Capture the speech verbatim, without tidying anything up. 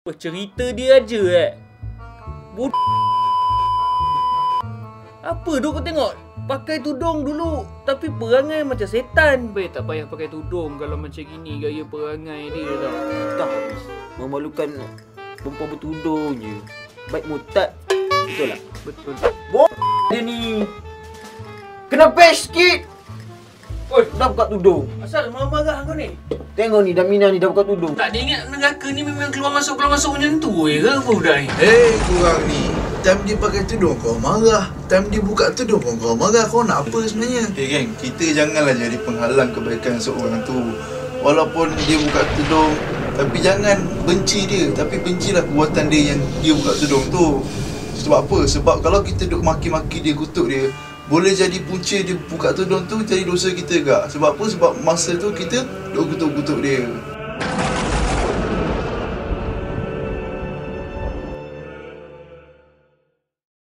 Cerita dia aja eh. Bud Apa tu kau tengok? Pakai tudung dulu tapi perangai macam setan. Baik, tak payah pakai tudung kalau macam gini gaya perangai dia tau. Tak habis. Memalukan perempuan bertudung je. Baik murtad. Betul lah. Betul. Bo dia ni. Kena patch sikit. Oi, dah buka tudung. Asal marah-marah kau ni? Tengok ni Damina ni dah buka tudung. Tak dia ingat neraka ni memang keluar masuk keluar masuk macam tu je ke apa budak ni? Hei korang ni, time dia pakai tudung kau marah, time dia buka tudung pun kau marah. Kau nak apa sebenarnya? Eh geng, kita janganlah jadi penghalang kebaikan seorang tu. Walaupun dia buka tudung, tapi jangan benci dia, tapi bencilah perbuatan dia yang dia buka tudung tu. Sebab apa? Sebab kalau kita duk maki-maki dia, kutuk dia, boleh jadi punca dia buka tudung tu jadi dosa kita gak. Sebab apa? Sebab masa tu kita duk kutuk-kutuk dia.